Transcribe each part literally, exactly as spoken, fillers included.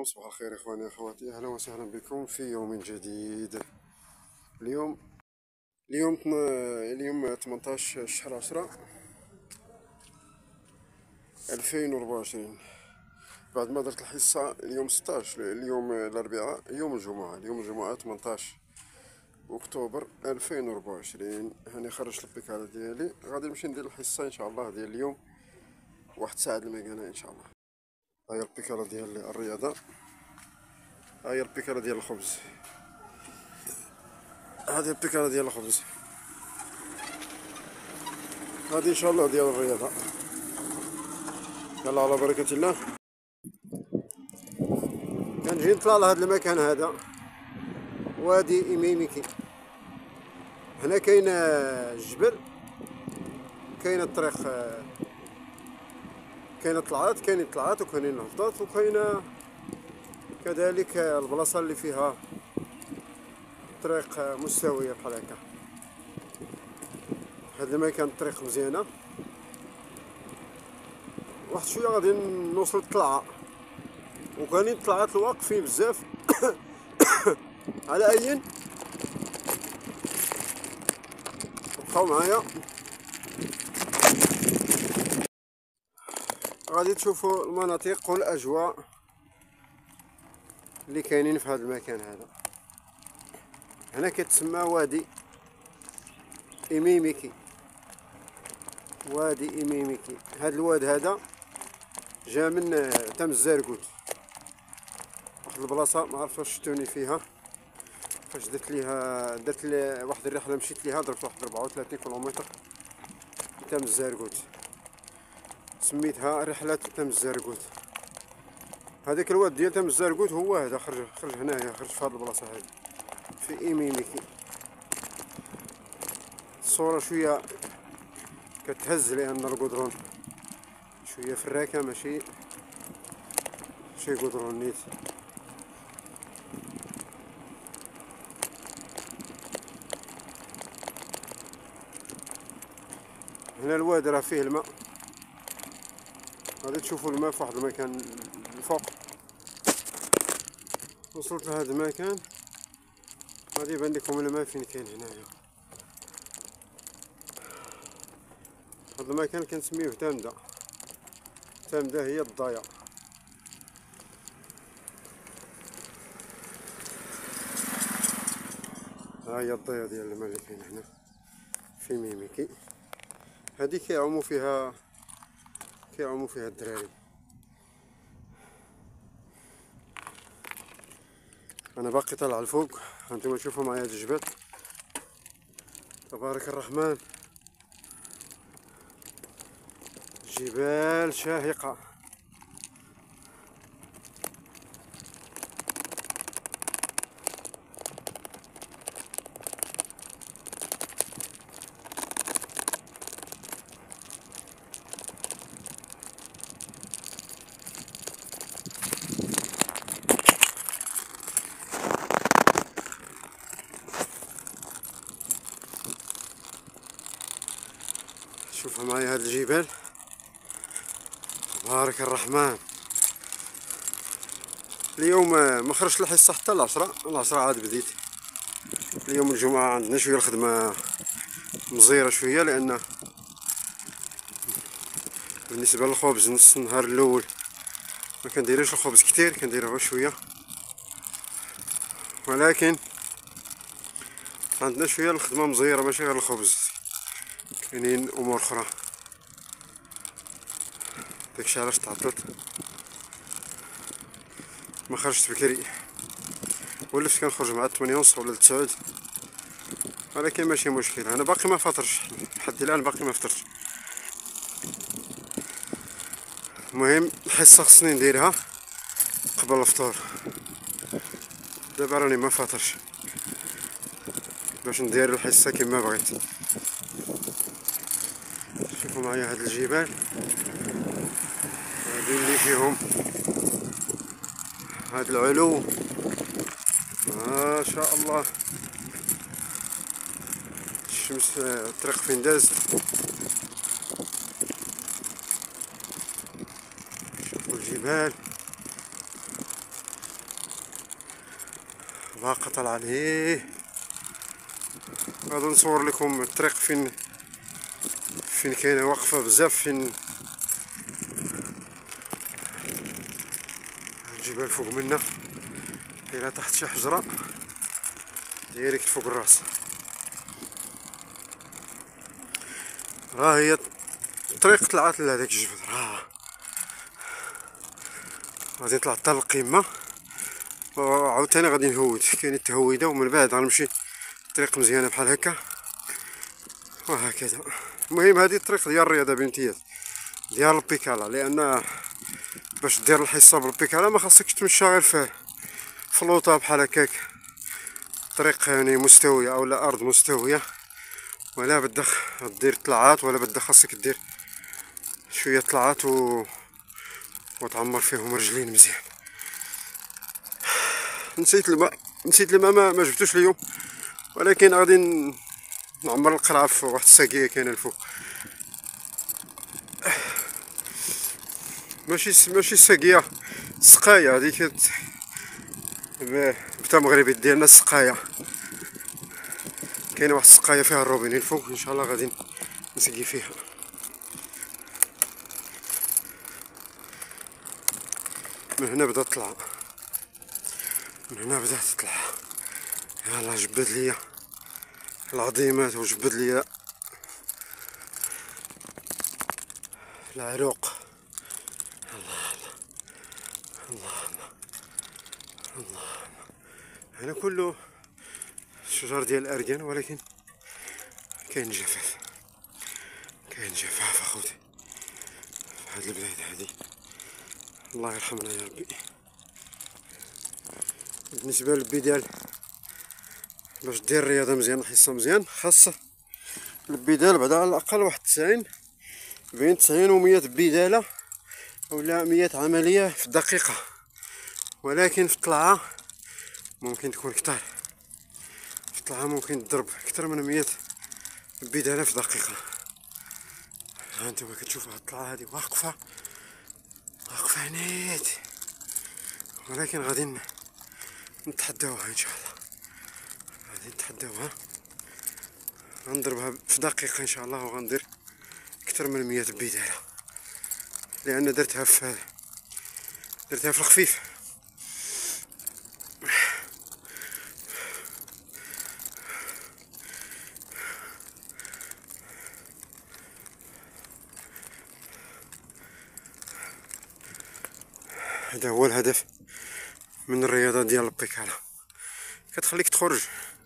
عليكم، صباح الخير اخواني اخواتي، اهلا وسهلا بكم في يوم جديد. اليوم اليوم اليوم ثمنطاش شهر عشرة ألفين وأربعة وعشرين. بعد ما درت الحصة اليوم ستاش، اليوم الأربعاء، يوم الجمعة اليوم الجمعة ثمنطاش أكتوبر ألفين وأربعة وعشرين. هاني خرجت البيكالة ديالي، غادي نمشي ندير الحصة إن شاء الله ديال اليوم واحد ساعة المكانة إن شاء الله. هاهي البيكالة ديال الرياضة، هاهي البيكالة ديال الخبز، هذه البيكالة ديال الخبز، هذه ان شاء الله ديال الرياضة. يلا على بركة الله. كنجي نطلع لهذا المكان هذا، وادي إميميكي. هنا كاين الجبل، كاين الطريق، كاين طلعات كاين طلعات وكاين هبطات، وكاين كذلك البلاصة اللي فيها طريق مستوية بحال هكا. هذا المكان الطريق مزيانة، واحد شوية غادي نوصل للطلعة، وكاينين طلعات الواقفين بزاف. على أي بقاو معايا، غادي تشوفوا المناطق والأجواء اللي كاينين في هذا المكان هذا. هنا كتسمى وادي إميميكي، وادي إميميكي. هذا الواد هذا جا من تم الزرقوت، واحد البلاصة ما عرفت واش شفتوني فيها، فاش درت ليها درت لي واحد الرحلة مشيت ليها، درت واحد أربعة وثلاثين كيلومتر تم الزرقوت، سميتها رحلة تم الزرقوت. هذاك الواد ديال تم الزرقوت هو هذا، خرج خرج هنايا، خرج في هاد البلاصة هادي في إميميكي. الصورة شوية كتهز لأن القدرون شوية فراكة، ماشي شي قدرون نيت. هنا الواد راه فيه الماء، غادي تشوفوا الماء في واحد المكان الفوق. وصلت لهذا المكان غادي يبان لكم الماء فين كاين هنايا. هذا المكان كنسميوه تامدة، تامدة هي الضايا. ها هي الضايا ديال الماء اللي كاين هنا في ميميكي. هذه كيعوموا فيها كيعوموا فيها الدراري. انا باقي طالع الفوق، هانتوما تشوفوا معايا هاد الجبل، تبارك الرحمن، جبال شاهقة. شوفوا معايا هاد الجبال، تبارك الرحمن. اليوم ما خرجت الحصة حتى العشرة، العشرة عاد بديت. اليوم الجمعة عندنا شوية الخدمة مزيرة شوية، لأن بالنسبة للخبز نص النهار الأول ما كنديروش الخبز كتير، كنديرو غير شوية، ولكن عندنا شوية الخدمة مزيرة ماشي غير الخبز، كاينين أمور أخرى. داكشي علاش تعطلت، ما خرجت بكري، ولفت كنخرج مع الثمانية ونص ولا التسعود، ولكن ماشي مشكل. انا باقي ما فطرش لحد الان، باقي ما فطرتش. المهم الحصه خصني نديرها قبل الفطور، دابا راني ما فاطرش باش ندير الحصه كما بغيت. شوفوا معايا هاد الجبال هادو اللي فيهم هاد العلو، ما شاء الله. الشمس، الطريق فين داز، شوفوا الجبال، باقا طالعه لهيه. غادي نصور لكم الطريق فين فين كاينه واقفه بزاف، فين الجبال فوق منا، كاينه تحت شي حجره ديريكت فوق الراس. راه هي الطريق طلعت لهداك الجبل، راه غادي نطلع حتى للقمه وعاوتاني غادي نهود. كاين التهويده ومن بعد غنمشي طريق مزيانه بحال هكا وهكذا. المهم هذه الطريق ديال الرياضه بامتياز ديال البيكالا، لان باش دير الحصه بالبيكالا ما خاصكش تمشى غير في فلوطه بحال هكاك، طريق يعني مستويه او لا ارض مستويه، ولا بدك دير طلعات، ولا بدك خاصك دير شويه طلعات و... وتعمر فيهم رجلين مزيان. نسيت الماء نسيت الماء ما, ما جبتوش اليوم، ولكن غادي نعمر القرعه في واحد الساقيه كاينه الفوق. ماشي ماشي ساقيه، سقايه هذيك بتا مغربي ديالنا، السقايه. كاينه واحد السقايه فيها الروبيني الفوق، ان شاء الله غادي نسقي فيها. من هنا بدات تطلع، من هنا بدات تطلع. يلا جبد ليا العظيمات وجبد ليا العروق. الله الله الله الله الله. هنا كله شجر ديال الاركان، ولكن كاين جفاف، كاين جفاف اخوتي في هاد البلاد هادي. الله يرحمنا يا ربي. بالنسبه للبدال، باش دير الرياضه مزيان الحصه مزيان، خاص البدال بعدا على الاقل واحد تسعين، بين تسعين و مية بداله ولا مية عمليه في الدقيقه، ولكن في الطلعه ممكن تكون كتار. في الطلعه ممكن تضرب اكثر من مية بداله في دقيقه. ها انتما كتشوفوا هاد الطلعه هادي واقفه واقفه نيت، ولكن غادي نتحداوها ان شاء الله. غادي نتحداوها، غنضربها في دقيقه ان شاء الله، وغندير اكثر من مية بداله، لان درتها في درتها في الخفيف. هذا هو الهدف من الرياضه ديال البيكالا، كتخليك تخرج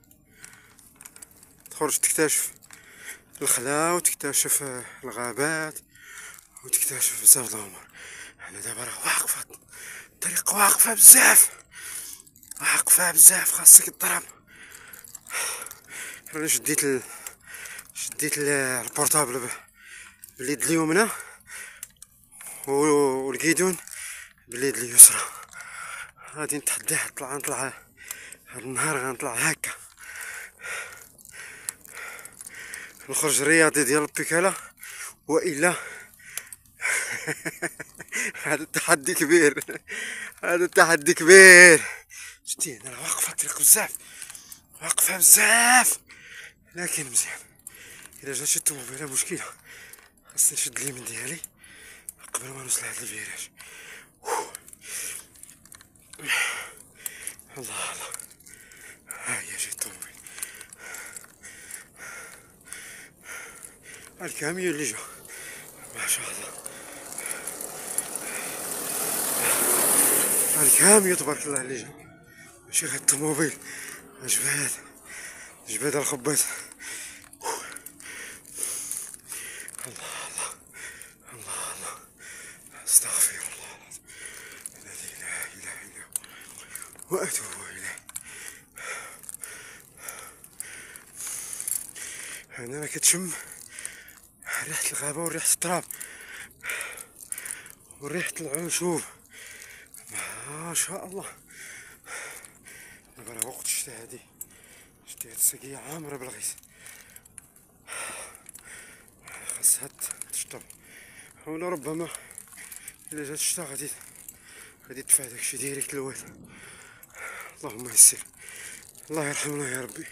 تخرج تكتشف الخلا وتكتشف الغابات وتكتشف بزاف د الامور. انا دابا راه واقفه الطريق، واقفه بزاف واقفه بزاف، خاصك تضرب. انا شديت ال... شديت ال... البورطابل باليد اليمنى والكيدون باليد اليسرى. غادي نتحداه، نطلع نطلع هاد النهار غنطلع هكا، نخرج رياضي ديال البيكالا، والا هذا التحدي كبير، هذا التحدي كبير. شتي انا راه واقفه الطريق بزاف، واقفه بزاف، لكن مزيان. الا جات شي طوموبيله مشكله، خاصني نشد اليمين ديالي قبل ما نوصل لهاد الفيراج. الله الله، ها هي جات الطوموبيل، الكاميون اللي جا ما شاء الله، الكاميون تبارك الله اللي جا، ماشي غير الطوموبيل، جباد جباد الخباز. الله الله الله الله، استغفر الله العظيم الذي لا اله الا هو واتوب اليه. هنا كتشم ريحة الغابة وريحة التراب وريحة العشوب، ما شاء الله. دابا راه وقت الشتا هادي، شتي هاد السقية عامرة بالغيث، خاصها تشطب، ولا ربما إلا جات الشتا غادي غادي تدفع داكشي ديريكت للواد. اللهم يسر. الله يرحمنا يا ربي.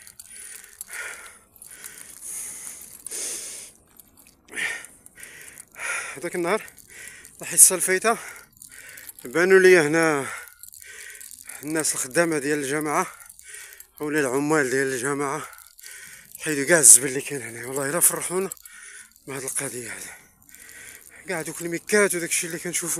هذاك النهار الحصه الفايته بانوا لي هنا الناس الخدامه ديال الجامعه ولا العمال ديال الجامعه حيدوا كاع الزبل اللي كاين هنا. والله الا فرحونا بهاد القضيه هذه، كاع دوك الميكات وداكشي اللي كنشوفو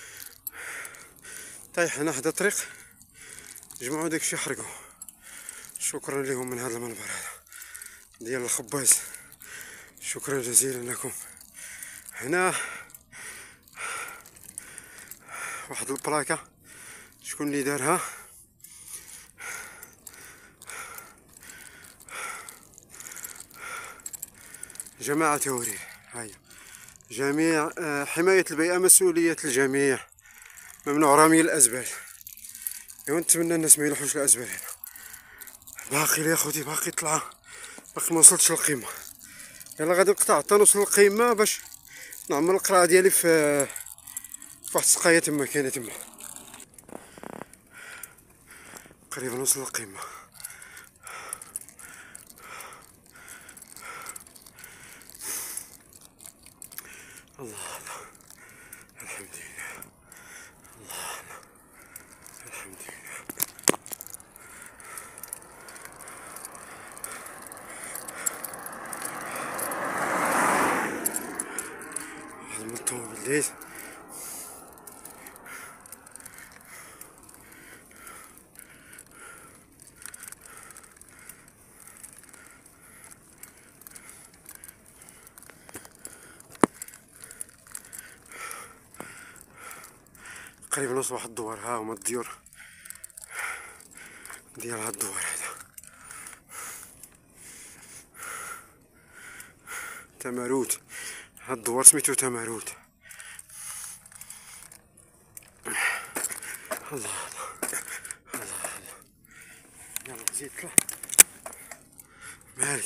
طايح هنا حدا طريق جمعوا داكشي حرقوه. شكرا لهم من هذا المنبر هذا ديال الخباز، شكرا جزيلا لكم. هنا واحد البلاكه شكون اللي دارها؟ جماعة تورير. هاي جميع حماية البيئة مسؤولية الجميع، ممنوع رمي الأزبال. ونتمنى الناس ما يلوحوش الأزبال هنا. باقي يا خوتي باقي طلعة، باقي ما وصلتش للقمة. يلا غادي نقطع حتى نوصل للقمة باش نعمل القراءة ديالي في في واحد السقاية تما كاينة تما. قريبا نوصل للقمة. الله الله الحمد لله، الله الحمد لله. واحد المطوب الليل قريبا نوصل واحد الدوار. ها هما الديور ديال هاد الدوار هذا تمارود. هاد الدوار سميتو تمارود. الله الله الله الله. يلا زيد طلع مالك.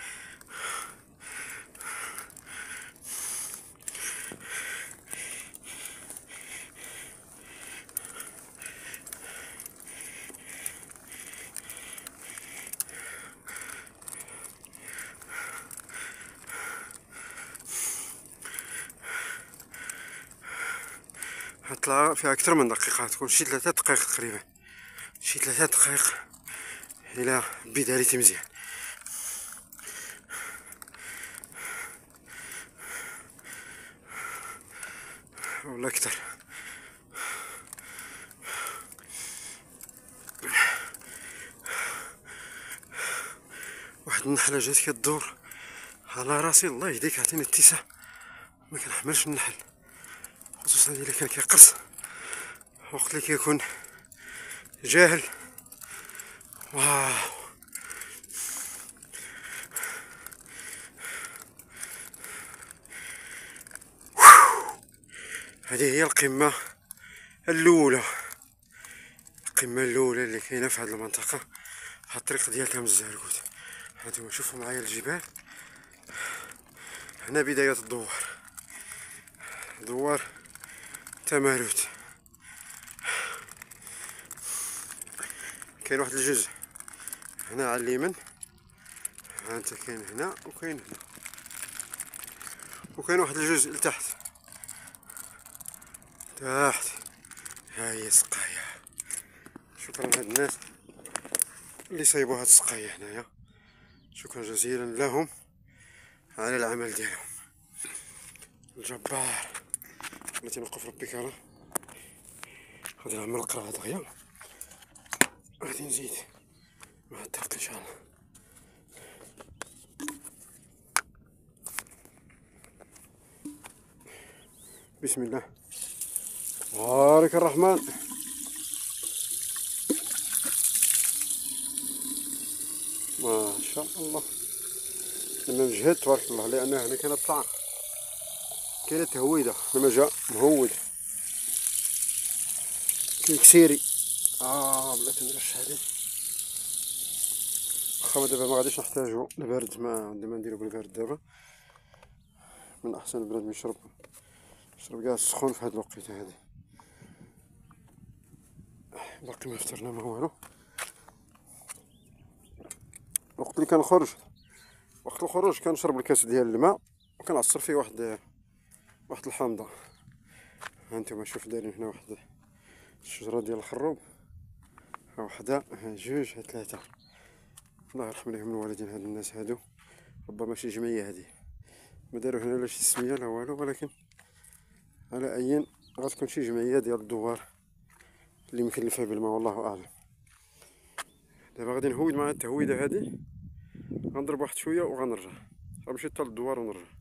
هطلع فيها أكثر من دقيقة، تكون شي ثلاثة دقائق تقريبا، شي ثلاثة دقائق إلى بداية مزيان. ولا أكثر. واحد النحلة جات كدور على راسي، الله يهديك عطيني اتساع، ما كنحملش النحل خصوصا إلا كان كيقرص. وقت اللي كيكون جاهل واو. هذه هي القمة الأولى، القمة الأولى اللي كاينة في هذه المنطقة. هاد الطريق ديال كامل الزهرقوت. هانتوما شوفوا معايا الجبال. هنا بداية الدوار، دوار تمارود. كاين واحد الجزء هنا على اليمين، هانتا كاين هنا وكاين هنا، وكاين واحد الجزء لتحت تحت. ها هي سقاية. شكرا لهاد الناس اللي صايبوا هاد السقاية هنايا، شكرا جزيلا لهم على العمل ديالهم الجبار. بلاتي نوقف ربي كرا، غادي نعمل القراءة دغيا، غادي نزيد مع الدرك ان شاء الله. بسم الله بارك الرحمن. ما شاء الله. انا نجهد تبارك الله، لان هنا كاينه الطلعه، كاينه تهويده. لما جا مهود كاين كسيري. اه بلاتي نرش هادي، واخا دابا ما غاديش نحتاجو البرد، ما عندنا ما نديرو بالبرد دابا. من احسن البلاد يشرب يشرب كاع السخون في هاد الوقيته هادي. باقي ما فطرنا ما والو. اللي كنخرج وقت الخروج كنشرب الكاس ديال الماء وكنعصر فيه واحد واحد الحامضه. ها انتم شوف دايرين هنا واحد الشجره ديال الخروب، ها وحده ها جوج ها ثلاثه. الله يرحم ليهم الوالدين هاد الناس هادو، ربما شي جمعيه هادي ما داروا هنا لا شي سميه لا والو، ولكن على اي غتكون شي جمعيه ديال الدوار اللي مكلفه بالماء والله اعلم. دابا غادي نهود مع التهويده هادي، غنضرب واحد شويه وغنرجع، غنمشي حتى للدوار ونرجع.